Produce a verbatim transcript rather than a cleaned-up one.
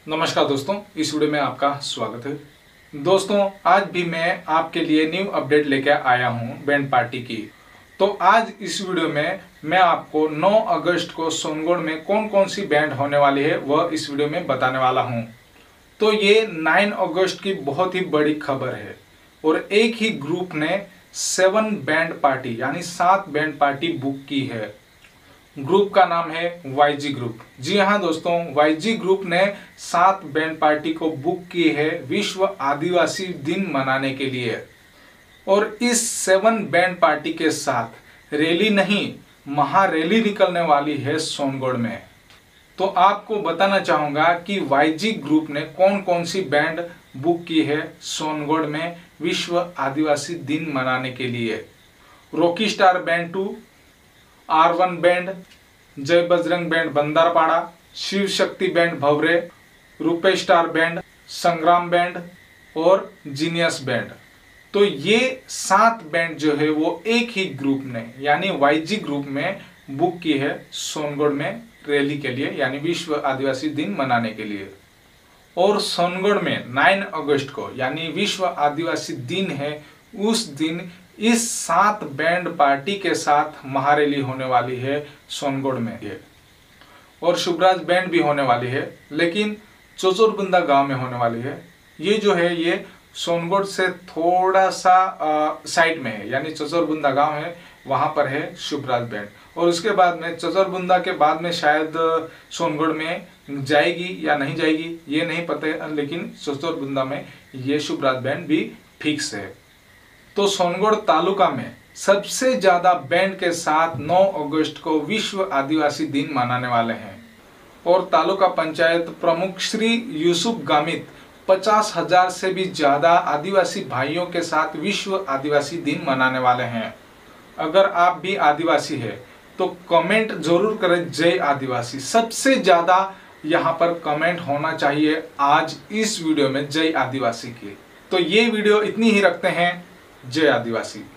नमस्कार दोस्तों, इस वीडियो में आपका स्वागत है। दोस्तों, आज भी मैं आपके लिए न्यू अपडेट लेकर आया हूं बैंड पार्टी की। तो आज इस वीडियो में मैं आपको नौ अगस्त को सोनगढ़ में कौन कौन सी बैंड होने वाली है वह इस वीडियो में बताने वाला हूं। तो ये नौ अगस्त की बहुत ही बड़ी खबर है और एक ही ग्रुप ने सेवन बैंड पार्टी यानी सात बैंड पार्टी बुक की है। ग्रुप का नाम है वाई जी ग्रुप। जी हाँ दोस्तों, वाई जी ग्रुप ने सात बैंड पार्टी को बुक की है विश्व आदिवासी दिन मनाने के लिए। और इस सेवन बैंड पार्टी के साथ रैली नहीं, महारैली निकलने वाली है सोनगढ़ में। तो आपको बताना चाहूंगा कि वाई जी ग्रुप ने कौन कौन सी बैंड बुक की है सोनगढ़ में विश्व आदिवासी दिन मनाने के लिए। Rocky star band two, R one band, Jai Bajrang band Bandarpada, Shiv Shakti band Bhavre, Rupe star band, Sangram band और जीनियस बैंड। तो ये सात बैंड जो है वो एक ही ग्रुप ने यानी वाई जी ग्रुप में बुक की है सोनगढ़ में रैली के लिए यानी विश्व आदिवासी दिन मनाने के लिए। और सोनगढ़ में नौ अगस्त को यानी विश्व आदिवासी दिन है, उस दिन इस सात बैंड पार्टी के साथ महारैली होने वाली है सोनगढ़ में। और शुभराज बैंड भी होने वाली है, लेकिन चोचरबुंदा गांव में होने वाली है। ये जो है ये सोनगढ़ से थोड़ा सा साइड में है, यानी चोचरबुंदा गांव है, वहां पर है शुभराज बैंड। और उसके बाद में चोचरबुंदा के बाद में शायद सोनगढ़ में जाएगी या नहीं जाएगी ये नहीं पता है, लेकिन चोचरबुंदा में ये शुभराज बैंड भी फिक्स है। तो सोनगढ़ तालुका में सबसे ज्यादा बैंड के साथ नौ अगस्त को विश्व आदिवासी दिन मनाने वाले हैं। और तालुका पंचायत प्रमुख श्री यूसुफ गामित पचास हजार से भी ज्यादा आदिवासी भाइयों के साथ विश्व आदिवासी दिन मनाने वाले हैं। अगर आप भी आदिवासी है तो कमेंट जरूर करें जय आदिवासी। सबसे ज्यादा यहाँ पर कमेंट होना चाहिए आज इस वीडियो में जय आदिवासी की। तो ये वीडियो इतनी ही रखते हैं। जय आदिवासी।